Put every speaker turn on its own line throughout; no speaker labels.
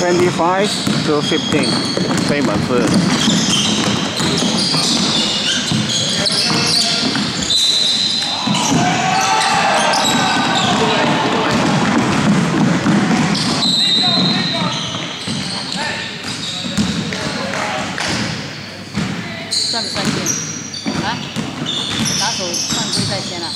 25 to 15. Bateman first.
算不算先？啊？打手犯规在先啊！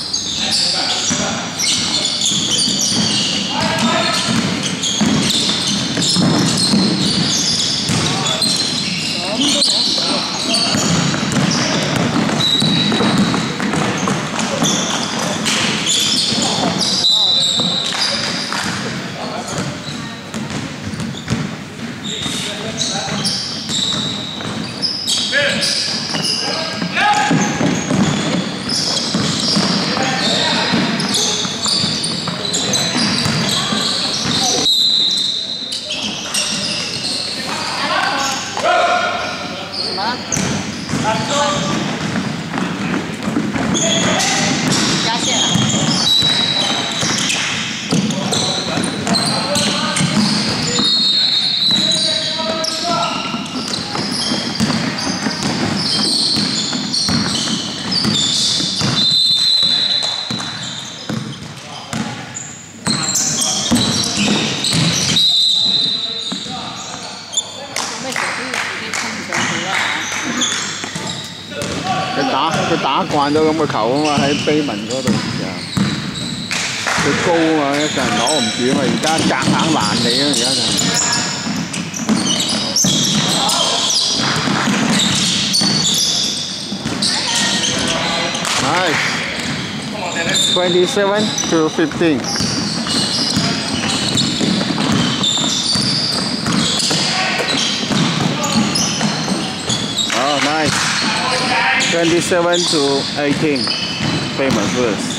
加线了。
佢打慣咗咁嘅球啊嘛，喺Bateman嗰度時候，佢高啊嘛，一個人攞唔住啊嘛，而家夾硬攔你啊，而家就。Nice. 27 to 15. Oh, nice. 27 to 18. Bateman first.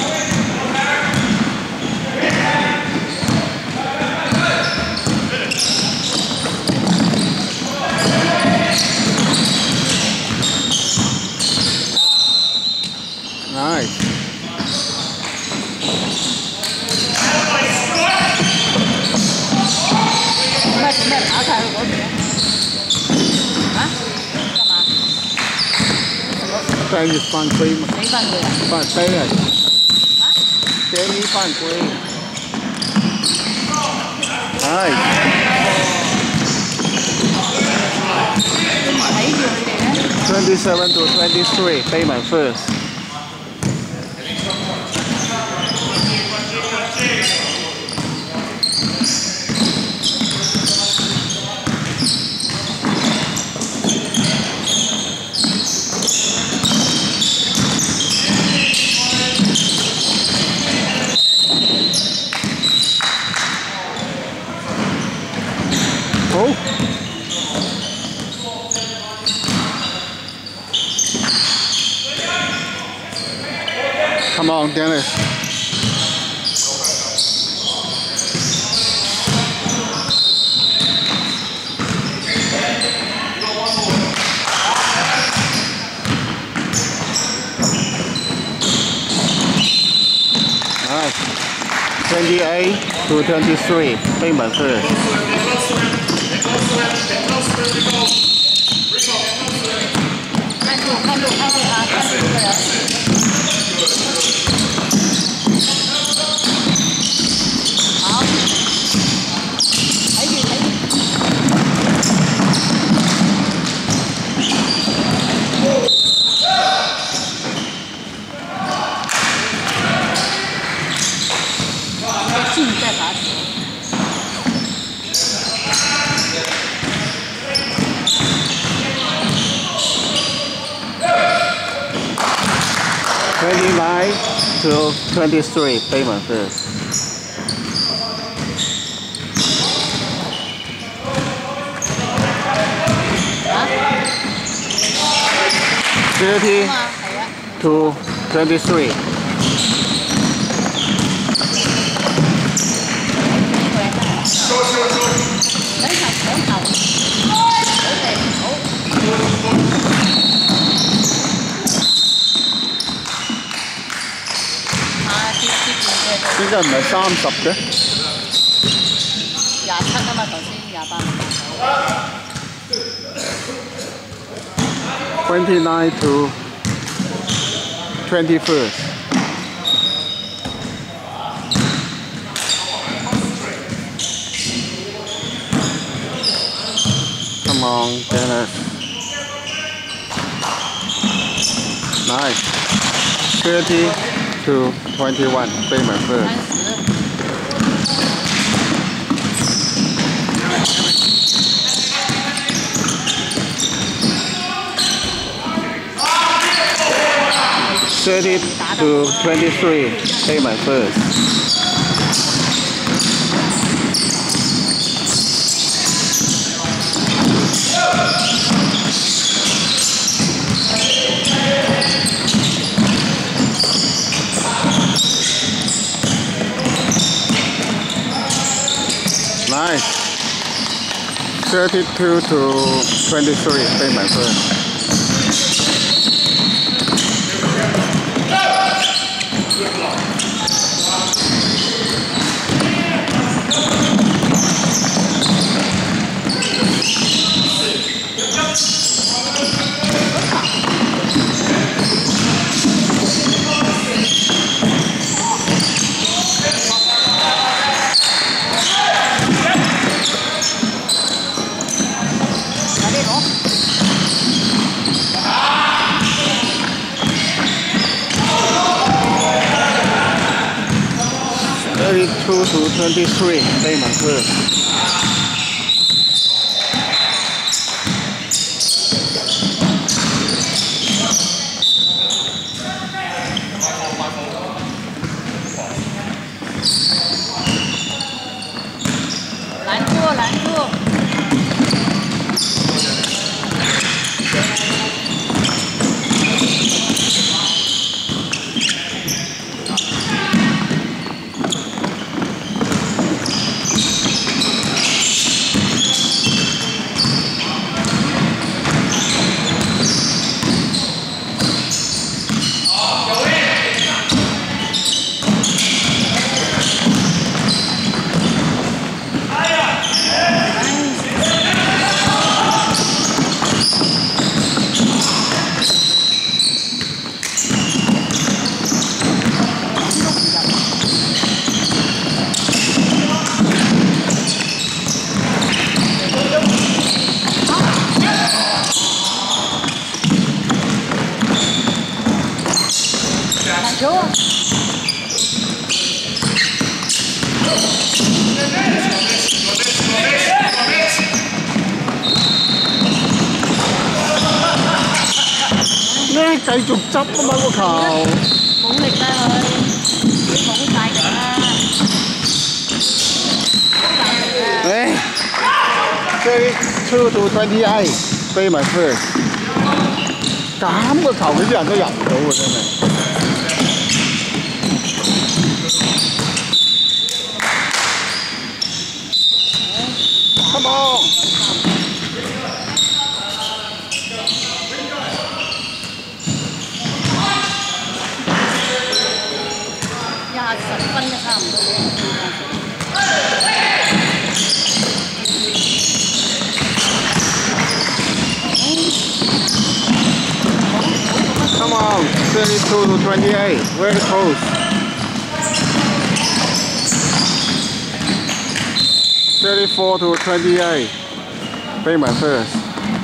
Nice. Đây là犯規嘛？你犯規啊？犯規啊！啊？這你犯規。係。睇住佢哋咧。27 to 23, Bateman first. Oh. Come on, Dennis. Nice. 28 to 23, Bateman first. To 23, Bateman first. Huh? 30 to 23. Cái giờ唔係30嘅，27啊嘛頭先。 29 to 21st. Come on, Dennis. Nice. 30 to 21. Bateman first. to 23. Bateman first. Nice. 32 to 23. Bateman first. To 23, Bateman first.
Lãnh thua.
繼續執啊嘛個球。
冇力啦佢，冇晒力啦。
誒，32 to 28, Bateman first。咁個球佢啲人都入唔到喎，真係。Come on！
10分都差唔多。
Come on, 32 to 28, very close. 34 to 28, Bateman first.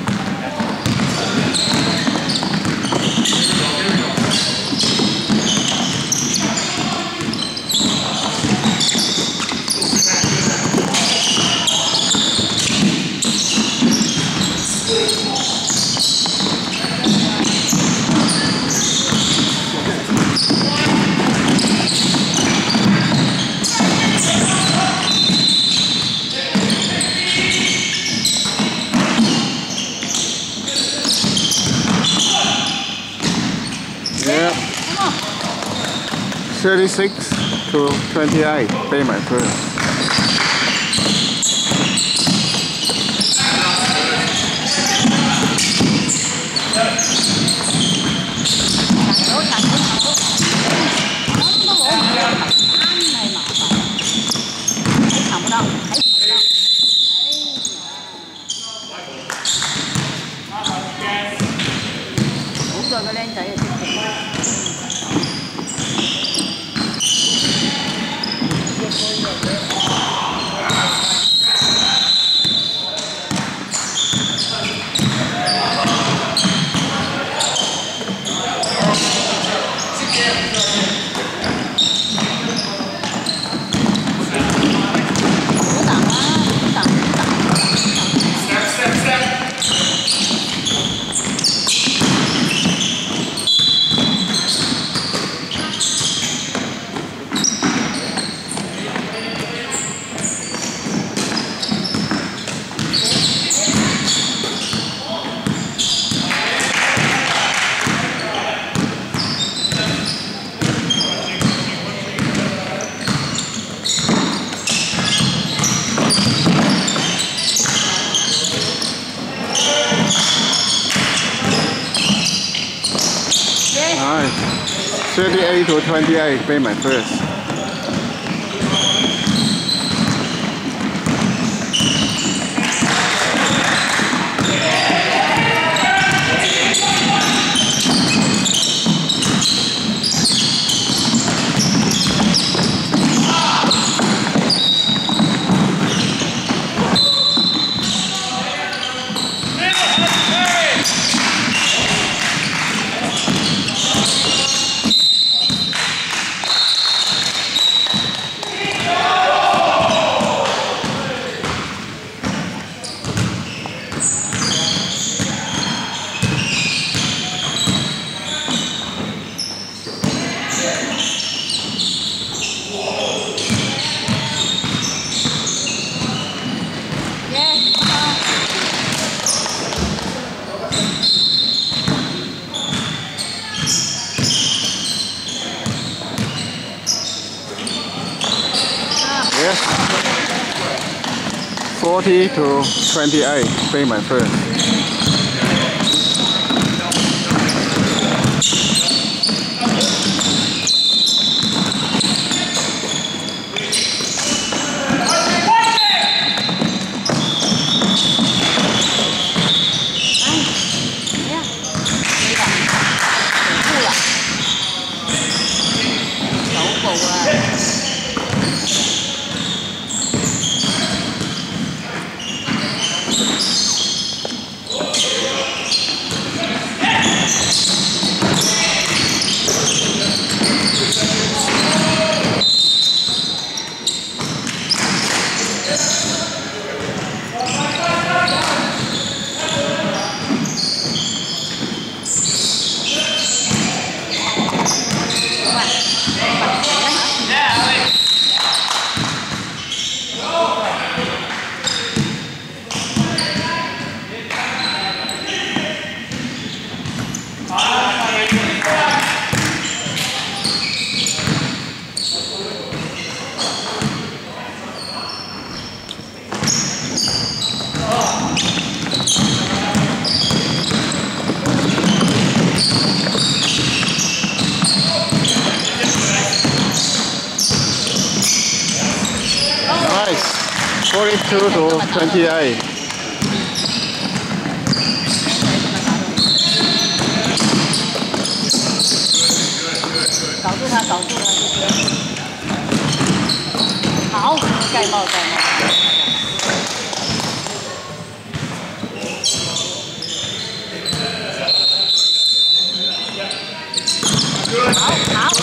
Yeah. 36 to 28, Bateman first. 38 to 28, Bateman first.
Yes.
40 to 28, Bateman first. Nice. 42 to 28.
搞住他，搞住他。好，盖帽，盖帽。好，好。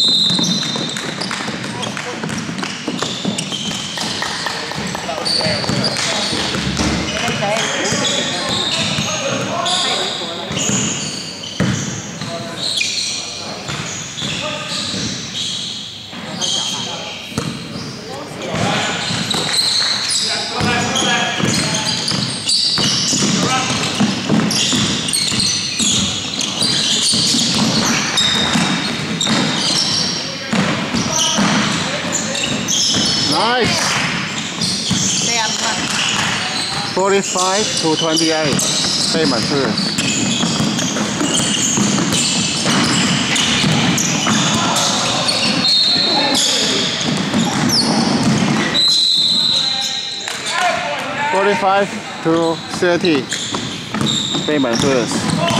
Nice. 45 to 28. Bateman first. $45 to 30. Bateman first.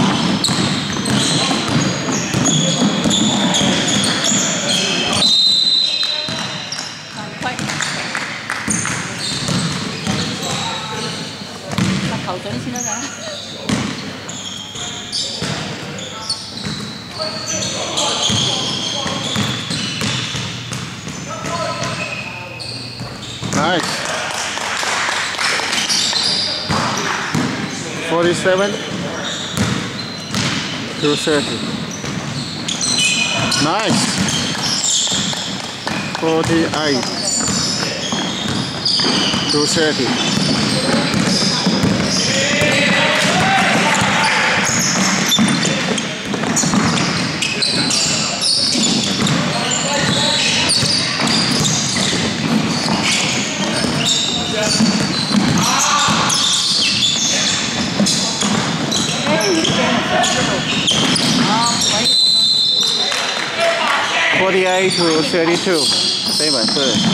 Nice. 47 to 30. Nice. 48 to 30. 48 to 32. Bateman first.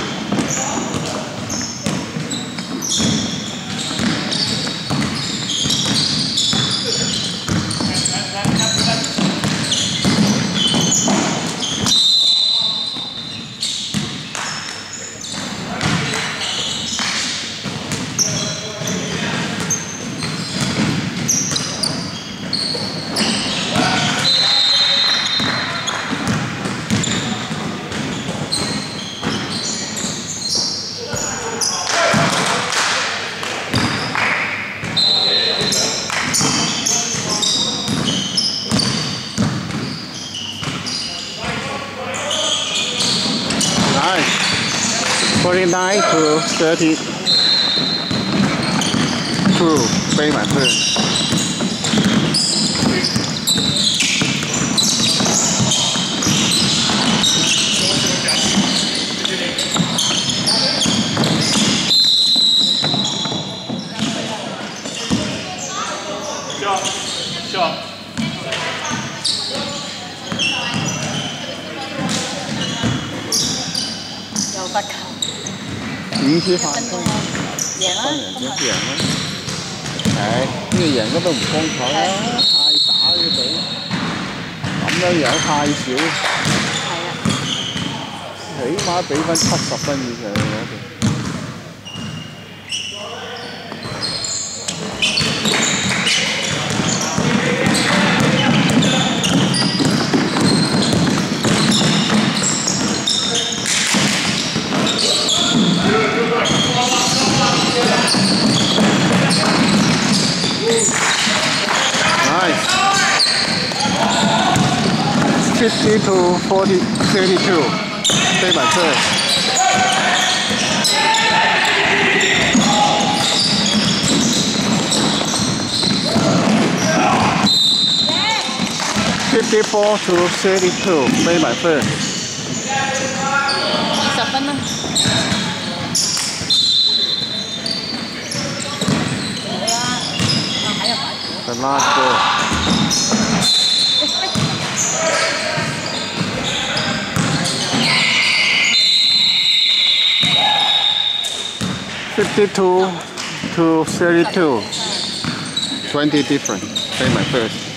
Nice. 49 to 32. Bateman first.
Shot.
又不球，
5次犯規，
分鐘咯，贏啦，今日
贏啦。係呢個贏得都唔光彩啦，太打呢個隊，咁樣贏太少，
係啊，
起碼俾分70分以上我哋。Nice. 50 to 32. Bateman first. $54 to 32. Bateman first.
20分啦。好啦，還有8
The last ball. 52 to 32. 20 different. Bateman first.